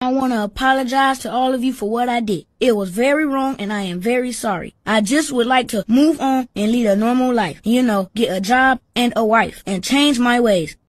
I want to apologize to all of you for what I did. It was very wrong and I am very sorry. I just would like to move on and lead a normal life. You know, get a job and a wife and change my ways.